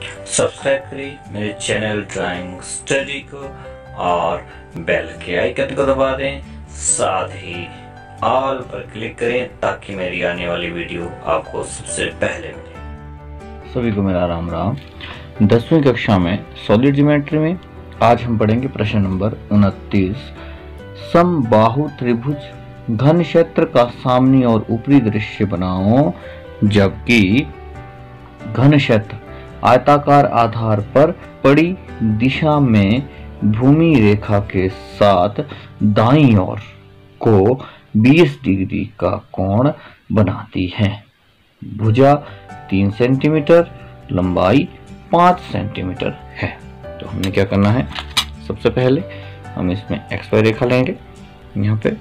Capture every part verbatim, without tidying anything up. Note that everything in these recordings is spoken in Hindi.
सब्सक्राइब करें मेरे चैनल ड्राइंग स्टडी को और बेल के आइकन को दबा दें, साथ ही ऑल पर क्लिक करें ताकि मेरी आने वाली वीडियो आपको सबसे पहले मिले। सभी को मेरा राम राम। दसवीं कक्षा में सॉलिड ज्योमेट्री में आज हम पढ़ेंगे प्रश्न नंबर उनतीस। समबाहु त्रिभुज घन क्षेत्र का सामने और ऊपरी दृश्य बनाओ जबकि घन क्षेत्र आयताकार आधार पर पड़ी दिशा में भूमि रेखा के साथ दाईं ओर को बीस डिग्री का कोण बनाती है। भुजा तीन सेंटीमीटर, लंबाई पाँच सेंटीमीटर है। तो हमने क्या करना है, सबसे पहले हम इसमें एक्स वाई रेखा लेंगे। यहाँ पे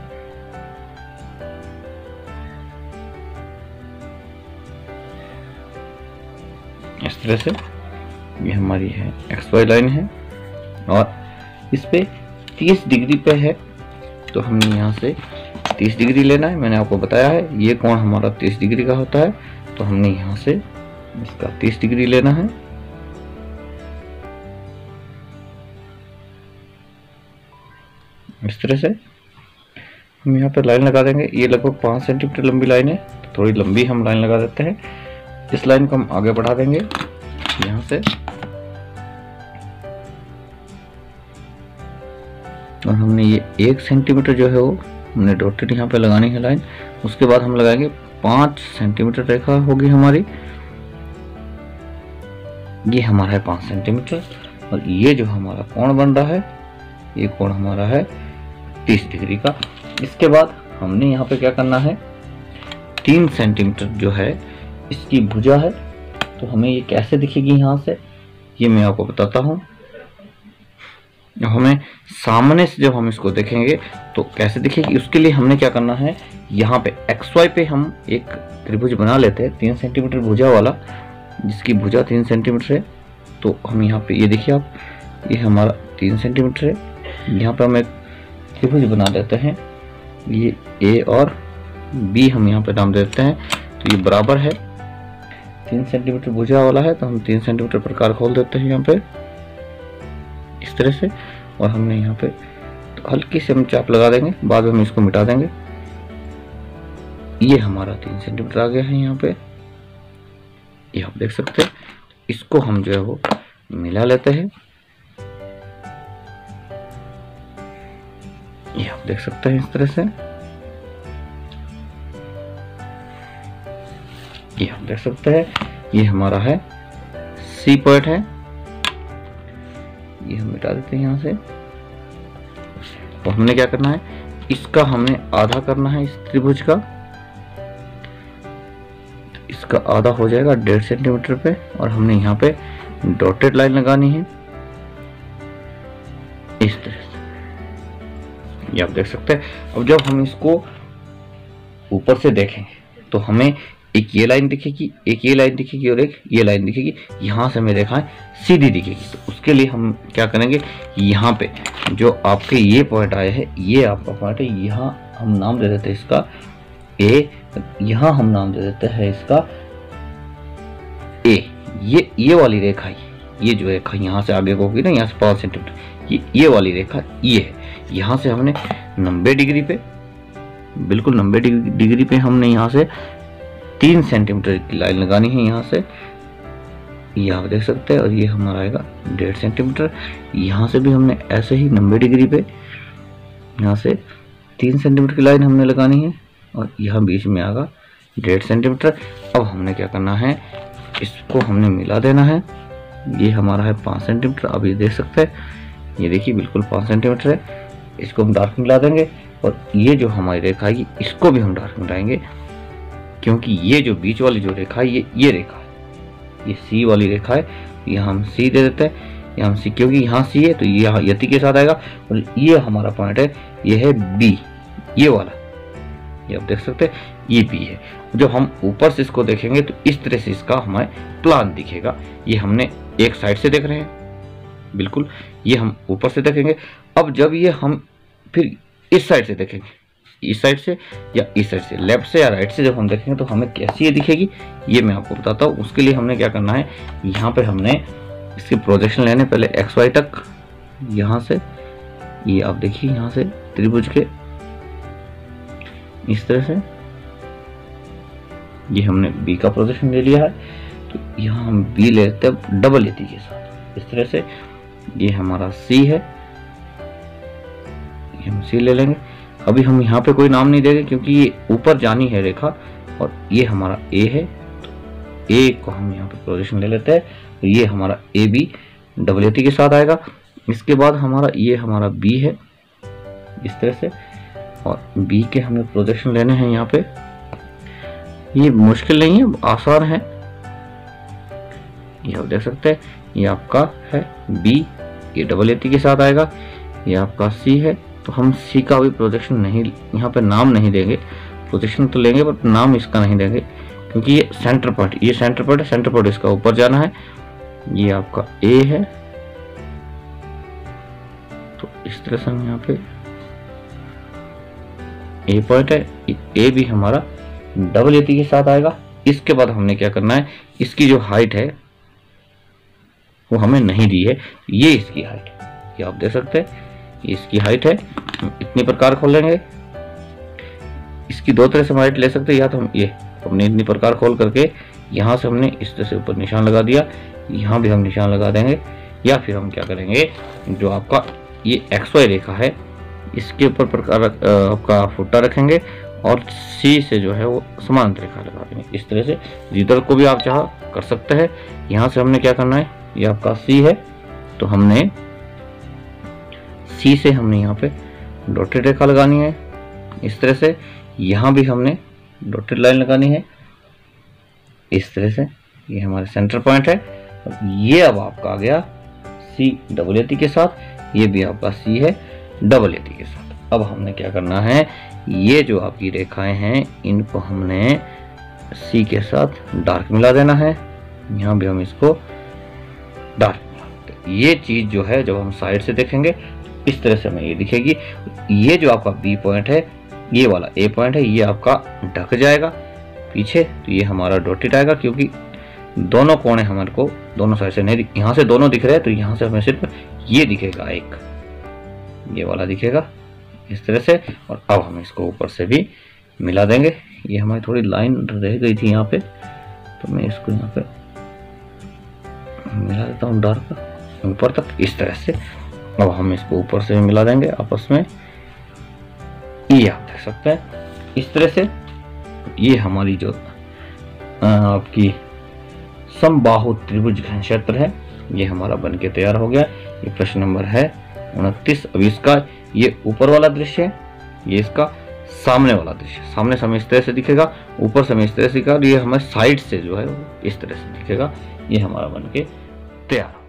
इस तरह से ये हमारी है एक्स वाई लाइन है और इस पे तीस डिग्री पे है, तो हमने यहाँ से तीस डिग्री लेना है। मैंने आपको बताया है ये कोण हमारा तीस डिग्री का होता है, तो हमने यहाँ से इसका तीस डिग्री लेना है। इस तरह से हम यहाँ पे लाइन लगा देंगे। ये लगभग पाँच सेंटीमीटर लंबी लाइन है, तो थोड़ी लंबी हम लाइन लगा देते हैं। इस लाइन को हम आगे बढ़ा देंगे यहाँ से और हमने ये एक सेंटीमीटर जो है वो हमने डॉटेड यहाँ पे लगानी है लाइन। उसके बाद हम लगाएंगे पाँच सेंटीमीटर रेखा होगी हमारी, ये हमारा है पाँच सेंटीमीटर और ये जो हमारा कोण बन रहा है ये कोण हमारा है तीस डिग्री का। इसके बाद हमने यहाँ पे क्या करना है, तीन सेंटीमीटर जो है इसकी भुजा है, तो हमें ये कैसे दिखेगी यहाँ से ये मैं आपको बताता हूँ। हमें सामने से जब हम इसको देखेंगे तो कैसे दिखेगी, उसके लिए हमने क्या करना है, यहाँ पे एक्स वाई पे हम एक त्रिभुज बना लेते हैं तीन सेंटीमीटर भुजा वाला, जिसकी भुजा तीन सेंटीमीटर है। तो हम यहाँ पे ये देखिए आप, ये हमारा तीन सेंटीमीटर है। यहाँ पे हम एक त्रिभुज बना देते हैं, ये ए और बी हम यहाँ पे नाम देते हैं। तो ये बराबर है, तीन सेंटीमीटर भुजा वाला है, तो हम तीन सेंटीमीटर प्रकार खोल देते हैं यहाँ पे इस तरह से। और हमने यहाँ पे तो हल्की से हम चाप लगा देंगे, बाद में हम इसको मिटा देंगे। ये हमारा तीन सेंटीमीटर आ गया है यहाँ पे, ये आप देख सकते हैं। इसको हम जो है वो मिला लेते हैं, ये आप देख सकते हैं इस तरह से, ये आप देख सकते हैं। ये हमारा है सी पॉइंट है, ये हम मिटा देते हैं यहाँ से। तो हमने क्या करना है, इसका हमने आधा करना है इस त्रिभुज का, तो इसका आधा हो जाएगा डेढ़ सेंटीमीटर पे और हमने यहाँ पे डॉटेड लाइन लगानी है इस तरह से, ये आप देख सकते हैं। अब जब हम इसको ऊपर से देखेंगे तो हमें एक ये लाइन दिखेगी, एक ये लाइन दिखेगी और एक ये लाइन दिखेगी। यहाँ से हमें रेखाएं सीधी दिखेगी। तो उसके लिए हम क्या करेंगे, यहाँ पे जो आपके ये पॉइंट आए हैं, ये आपका पॉइंट है, यहाँ हम नाम दे देते हैं इसका ए, यहाँ हम नाम दे देते हैं इसका ए। ये ये वाली रेखा, ये जो रेखा यहाँ से आगे को होगी ना, यहाँ से पाँच सेंटीमीटर, ये ये वाली रेखा ये है। यहाँ से हमने नब्बे डिग्री पे, बिल्कुल नब्बे डिग्री पे हमने यहाँ से तीन सेंटीमीटर की लाइन लगानी है यहाँ से, ये आप देख सकते हैं। और ये हमारा आएगा डेढ़ सेंटीमीटर। यहाँ से भी हमने ऐसे ही नब्बे डिग्री पे यहाँ से तीन सेंटीमीटर की लाइन हमने लगानी है और यहाँ बीच में आएगा डेढ़ सेंटीमीटर। अब हमने क्या करना है, इसको हमने मिला देना है। ये हमारा है पाँच सेंटीमीटर, अब ये देख सकते हैं, ये देखिए बिल्कुल पाँच सेंटीमीटर है। इसको हम डार्क मिला देंगे और ये जो हमारी रेखा है इसको भी हम डार्क मिलाएंगे, क्योंकि ये जो बीच वाली जो रेखा है ये ये रेखा है, ये सी वाली रेखा है। यहाँ हम सी दे देते हैं, यहाँ हम सी, क्योंकि यहाँ सी है तो ये यहाँ यति के साथ आएगा। और ये हमारा पॉइंट है, ये है बी, ये वाला, ये आप देख सकते हैं ये बी है। जब हम ऊपर से इसको देखेंगे तो इस तरह से इसका हमें प्लान दिखेगा। ये हमने एक साइड से देख रहे हैं, बिल्कुल ये हम ऊपर से देखेंगे। अब जब ये हम फिर इस साइड से देखेंगे इस साइड से या इस साइड से, लेफ्ट से या राइट से जब हम देखेंगे तो हमें कैसी ये दिखेगी ये मैं आपको बताता हूँ। उसके लिए हमने क्या करना है, यहाँ पे हमने इसकी प्रोजेक्शन लेने, पहले एक्स वाई तक, यहाँ से ये आप देखिए यहाँ से त्रिभुज के इस तरह से ये हमने बी का प्रोजेक्शन ले लिया है। तो यहाँ हम बी लेते हैं डबल यति के साथ इस तरह से। ये हमारा सी है, ये हम सी ले लेंगे। अभी हम यहाँ पे कोई नाम नहीं देंगे क्योंकि ये ऊपर जानी है रेखा, और ये हमारा ए है। तो ए को हम यहाँ पे प्रोजेक्शन ले लेते हैं। तो ये हमारा ए बी डबल यति के साथ आएगा। इसके बाद हमारा ये हमारा बी है इस तरह से, और बी के हमें प्रोजेक्शन लेने हैं यहाँ पे। ये मुश्किल नहीं है, आसान है, ये आप देख सकते हैं। ये आपका है बी, ये डबल यति के साथ आएगा। ये आपका सी है, तो हम सी का भी प्रोजेक्शन नहीं, यहाँ पे नाम नहीं देंगे, प्रोजेक्शन तो लेंगे बट नाम इसका नहीं देंगे क्योंकि ये सेंटर पॉइंट, ये सेंटर पॉइंट है, सेंटर पॉइंट इसका ऊपर जाना है। ये आपका ए है, तो इस तरह से हम यहाँ पे ए पॉइंट है, ए भी हमारा डबल यति के साथ आएगा। इसके बाद हमने क्या करना है, इसकी जो हाइट है वो हमें नहीं दी है, ये इसकी हाइट है, ये आप देख सकते हैं, ये इसकी हाइट है। हम इतनी प्रकार खोल लेंगे, इसकी दो तरह से हम हाइट ले सकते हैं, या तो हम ये हमने इतनी प्रकार खोल करके यहाँ से हमने इस तरह से ऊपर निशान लगा दिया, यहाँ भी हम निशान लगा देंगे, या फिर हम क्या करेंगे, जो आपका ये एक्स वाई रेखा है इसके ऊपर प्रकार आपका फुट्टा रखेंगे और सी से जो है वो समांतर रेखा लगा देंगे इस तरह से। जिधर को भी आप चाह कर सकते हैं। यहाँ से हमने क्या करना है, ये आपका सी है, तो हमने सी से हमने यहाँ पे डॉटेड रेखा लगानी है इस तरह से। यहाँ भी हमने डॉटेड लाइन लगानी है इस तरह से। ये हमारे सेंटर पॉइंट है। ये अब आपका आ गया सी डबल यति के साथ, ये भी आपका सी है डबल यति के साथ। अब हमने क्या करना है, ये जो आपकी रेखाएं हैं इनको हमने सी के साथ डार्क मिला देना है। यहाँ भी हम इसको डार्क मिला देते हैं। ये चीज जो है जब हम साइड से देखेंगे इस तरह से हमें ये दिखेगी। ये जो आपका बी पॉइंट है, ये वाला ए पॉइंट है, ये आपका ढक जाएगा पीछे, तो ये हमारा डॉटेड आएगा क्योंकि दोनों कोने हमारे को दोनों साइड से नहीं, यहाँ से दोनों दिख रहे हैं, तो यहाँ से हमें सिर्फ ये दिखेगा, एक ये वाला दिखेगा इस तरह से। और अब हम इसको ऊपर से भी मिला देंगे। ये हमारी थोड़ी लाइन रह गई थी यहाँ पे, तो मैं इसको यहाँ पे मिला देता हूँ डार्क ऊपर तक इस तरह से। अब हम इसको ऊपर से भी मिला देंगे आपस में, ये आप देख सकते हैं इस तरह से। ये हमारी जो आपकी समबाहु त्रिभुज घन क्षेत्र है ये हमारा बनके तैयार हो गया। ये प्रश्न नंबर है उनतीस। अब इसका ये ऊपर वाला दृश्य है, ये इसका सामने वाला दृश्य, सामने से हमें इस तरह से दिखेगा, ऊपर से हमें इस तरह से दिखेगा, ये हमें साइड से जो है इस तरह से दिखेगा। ये हमारा बनके तैयार।